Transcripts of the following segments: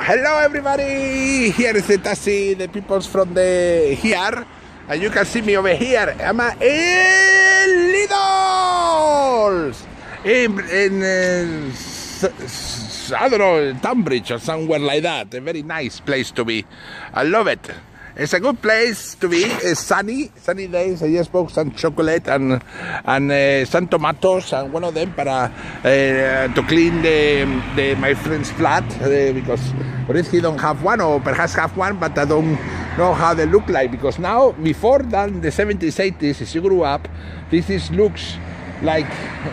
Hello everybody, here is the taxi, the peoples from the here, and you can see me over here. I'm at Lidl's I don't know, Tunbridge or somewhere like that. A very nice place to be. I love it. It's a good place to be. It's sunny days. I just bought some chocolate and some tomatoes and one of them to clean my friend's flat because he don't have one or perhaps have one, but I don't know how they look like because now before than the 70s, 80s, as you grew up, looks like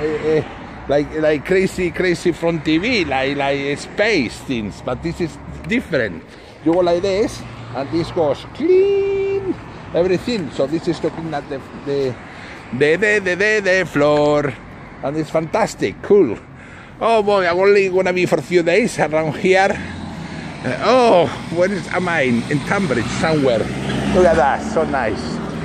crazy from TV, like space things, but this is different. You go like this. And this goes clean everything. So this is to clean at the floor, and it's fantastic, cool. Oh boy, I'm only gonna be for a few days around here. Where am I? In Tunbridge somewhere. Look at that, so nice.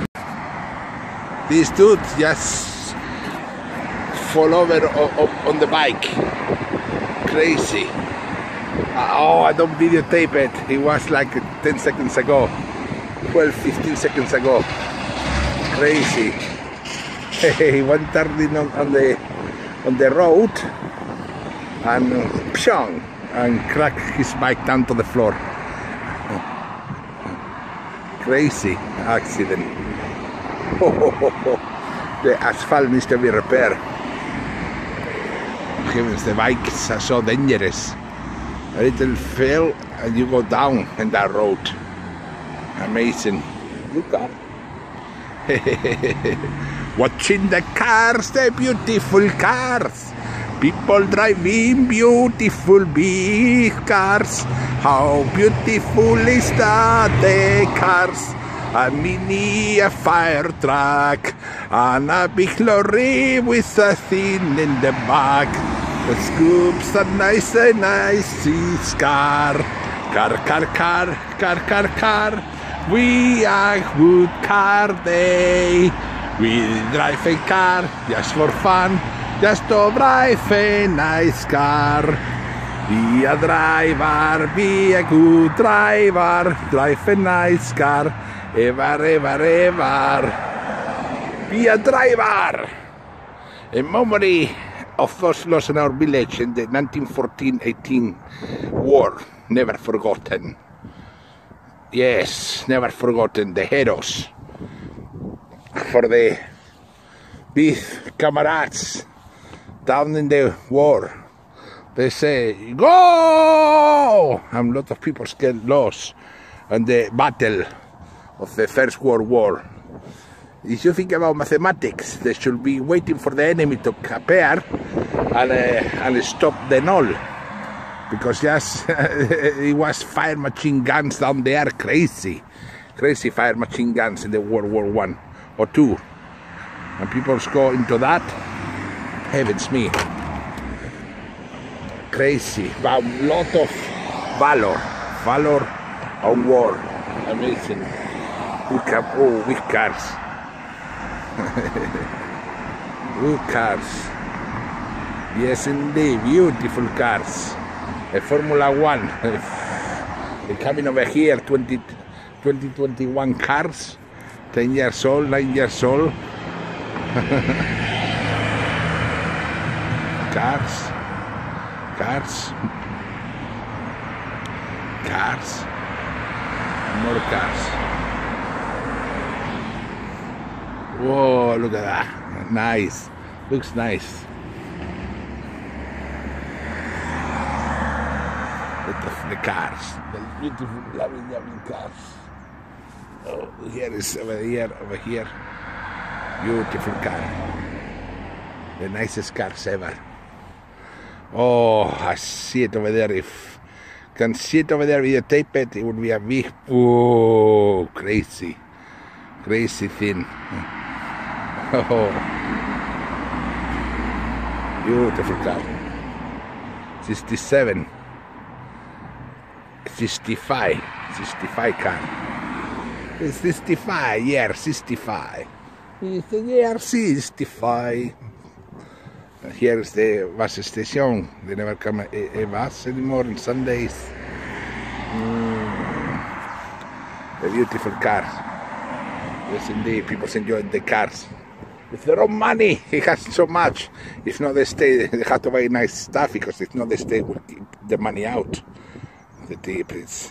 This dude just fall over on the bike. Crazy. I don't videotape it. It was like 10 seconds ago, 15 seconds ago. Crazy. He went turning on the road and pshong, and cracked his bike down to the floor. Crazy accident. The asphalt needs to be repaired. Heavens, the bikes are so dangerous. A little fell and you go down in that road. Amazing. Look up. Watching the cars, the beautiful cars. People driving beautiful big cars. How beautiful is that, the cars. A mini, a fire truck, and a big lorry with a thing in the back. The scoops are nice, car. We are good car day. We drive a car just for fun, just to drive a nice car. Be a driver, be a good driver, drive a nice car, ever. Be a driver. A memory of those lost in our village in the 1914-18 war, never forgotten. Yes, never forgotten, the heroes. For the big comrades down in the war, they say, go! And a lot of people get lost in the battle of the First World War. If you think about mathematics, they should be waiting for the enemy to appear and stop the null. Because just it was fire machine guns down there, crazy fire machine guns in the World War I or II. And people go into that, heavens me. Crazy, but a lot of valor on war, amazing. Look up, big cars. Good cars. Yes indeed, beautiful cars. A Formula One. They're coming over here, 2021 cars. 10 years old, 9 years old. Cars. More cars. Whoa, look at that. Nice. Looks nice. The cars. The beautiful, lovely cars. Oh, here is over here. Beautiful car. The nicest cars ever. Oh, I see it over there. If I can see it over there, videotape it, it would be a big, crazy thing. Oh, beautiful car. 65 car. It's 65, yeah, 65. It's the year 65. Here's the bus station. They never come a bus anymore on Sundays. The beautiful cars. Yes, indeed, people enjoy the cars. If their own money, he has so much. If not, the state, they have to buy nice stuff because if not, the state will keep the money out. The tip is.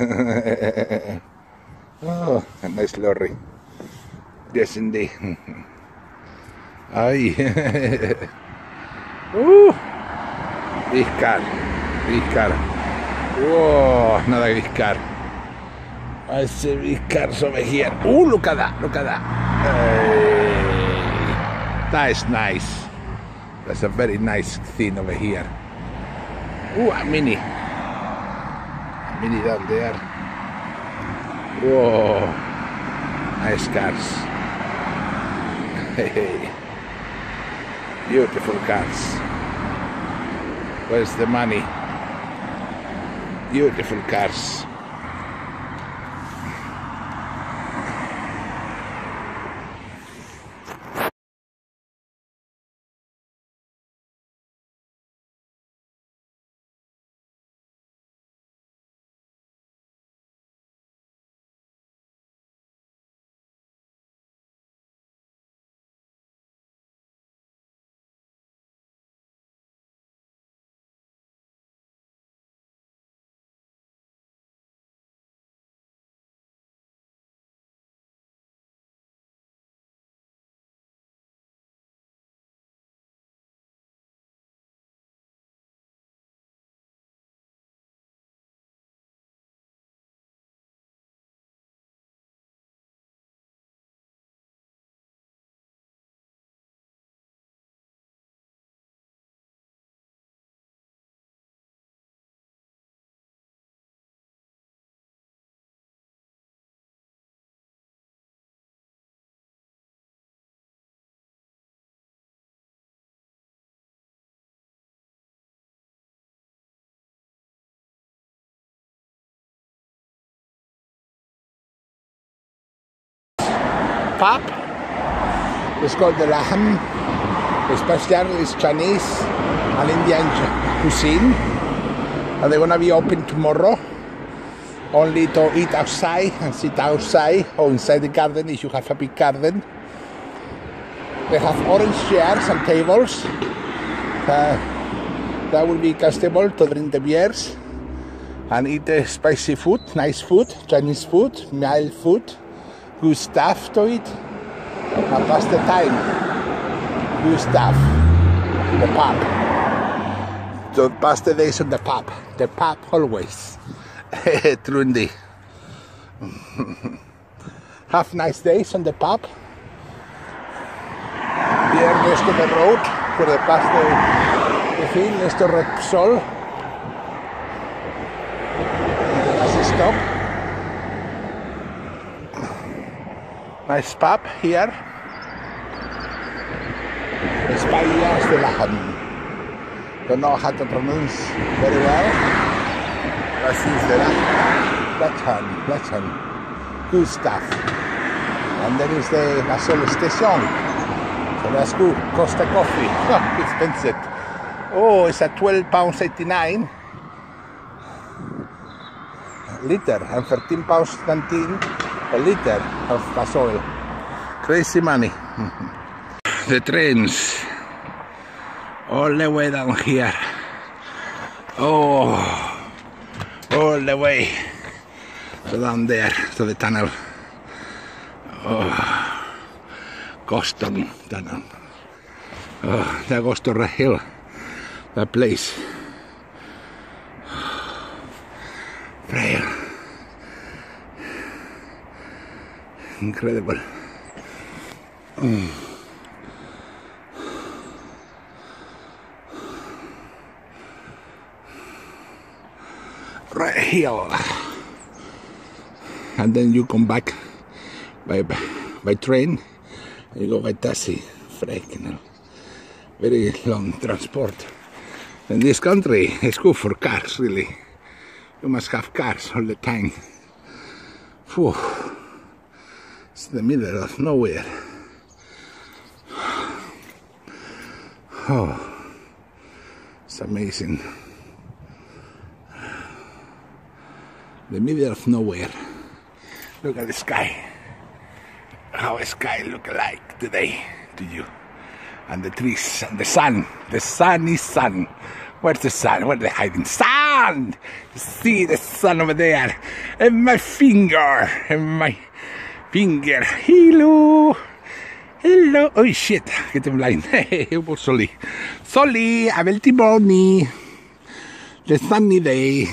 Oh, a nice lorry. Yes, indeed. Ay. Big car. Big car. Whoa, another big car. I see big cars over here. Look at that, look at that. Hey. That is nice. That's a very nice thing over here. A mini. A mini down there. Whoa. Nice cars. Hey. Beautiful cars. Where's the money? Beautiful cars. Pub. It's called the Laham. Especially is Chinese and Indian cuisine. And they're gonna be open tomorrow. Only to eat outside and sit outside or inside the garden if you have a big garden. They have orange chairs and tables. That will be comfortable to drink the beers and eat the spicy food, nice food, Chinese food, mild food. Good stuff to eat and pass the time. Good stuff. The pub. So pass the days on the pub. The pub always. True indeed. Have nice days on the pub. Here next to the road for the past the thing next to Repsol. That's a stop. Nice pub here. Espaillas de Laham. Don't know how to pronounce very well. But since the Laham. Good stuff. And there is the Gasol station. So that's good. Costa coffee. Expensive. Oh, it's at £12.89 liter and £13.19 a liter of gasoil. Crazy money. The trains all the way down here. Oh, all the way so down there to the tunnel. Oh, Coston tunnel. Oh, that goes to Red Hill. That place. Frail. Incredible. Right here, and then you come back by train. You go by taxi. Freaking very long transport. In this country, it's good for cars. Really, you must have cars all the time. Whew. It's the middle of nowhere. Oh, it's amazing. the middle of nowhere. Look at the sky. How the sky look like today to you. And the trees and the sun. The sun is sun. Where's the sun? Where are they hiding? Sun! See the sun over there. And my finger. And my finger. Hello. Hello. Oh shit. Get him blind. Hey, Soli. Soli, a bel timoni. The sunny day.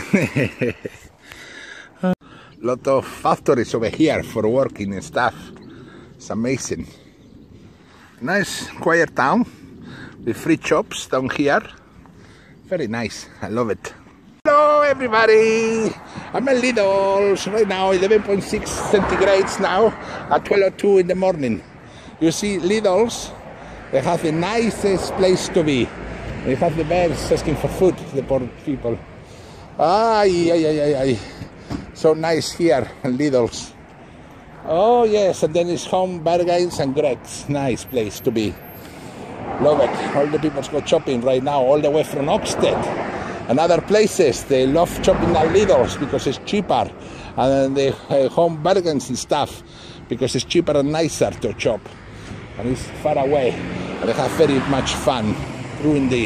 Lot of factories over here for working and stuff. It's amazing. Nice quiet town with free shops down here. Very nice. I love it. Hello everybody. I'm at Lidl's right now, 11.6 centigrades now at 12:02 in the morning. You see Lidl's, they have the nicest place to be. They have the bears asking for food, the poor people. Ay, ay, ay, ay, ay. So nice here at Lidl's. Oh yes, and then it's Home Bargains and Greggs. Nice place to be. Love it. All the people go shopping right now, all the way from Oxted and other places. They love shopping at Lidl's because it's cheaper, and the Home Bargains and stuff because it's cheaper and nicer to shop, and it's far away, and they have very much fun during the.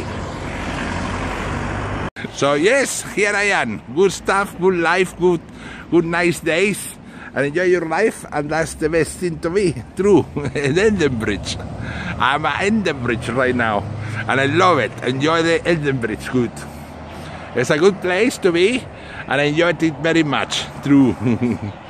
So yes, here I am. Good stuff, good life, good nice days, and enjoy your life, and that's the best thing to be. True. In Edenbridge. I'm at Edenbridge right now, and I love it. Enjoy the Edenbridge. Good. It's a good place to be, and I enjoyed it very much. True.